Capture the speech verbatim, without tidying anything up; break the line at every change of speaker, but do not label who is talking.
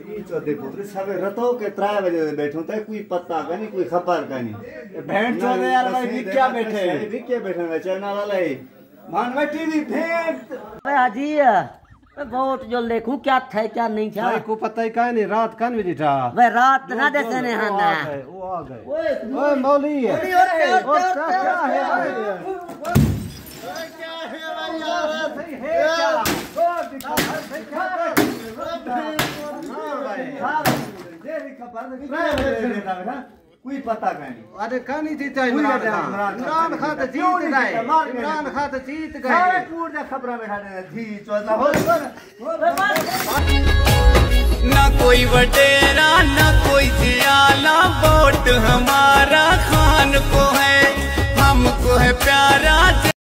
देखो सब रतो के त्राय बजे बैठो तो कोई पता का नहीं कोई खबर का नहीं
भेंट चोदे यार भाई भी क्या बैठे
भी क्या बैठे है चैनल वाला है मान में टीवी भेंट
हाजी वोट जो देखूं क्या था क्या नहीं था
भाई को पता ही का नहीं रात कान बजे था
वे रात ना देते ने हाना
वो आ गए ओए मौली है क्या है भाई क्या है भाई यार सही है क्या तो दिखा
कोई पता नहीं
अरे कहानी जीता इमरान खान इमरान खान तो जीत गए इमरान खान तो जीत गए
सारे पूरा खबर में खाने जी चौदह हो
ना कोई वडेरा ना कोई जियाला वोट हमारा खान को है हमको है प्यारा।